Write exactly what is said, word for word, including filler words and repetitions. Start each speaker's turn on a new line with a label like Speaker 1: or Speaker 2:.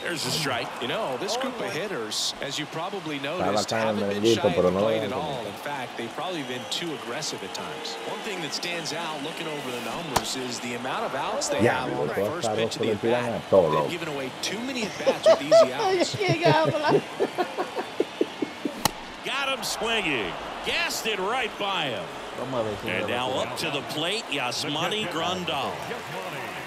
Speaker 1: There's a strike.
Speaker 2: You know, this group of hitters, as you probably noticed,
Speaker 3: bacano el
Speaker 2: haven't been shy
Speaker 3: merenguito,
Speaker 2: of
Speaker 3: pero
Speaker 2: the
Speaker 3: no lo
Speaker 2: plate
Speaker 3: dejan
Speaker 2: at all.
Speaker 3: comer.
Speaker 2: In fact, they've probably been too aggressive at times. One thing that stands out looking over the numbers is the amount of outs they
Speaker 3: Ya,
Speaker 2: have on the
Speaker 3: todos
Speaker 2: first
Speaker 3: carros
Speaker 2: pitch
Speaker 3: se
Speaker 2: of the
Speaker 3: le tiran
Speaker 2: at-bat.
Speaker 3: a todo.
Speaker 2: They've given away too many at-bats with easy outs.
Speaker 1: Got him swinging. Gassed it right by him. And now up to the plate, Yasmani Grandal.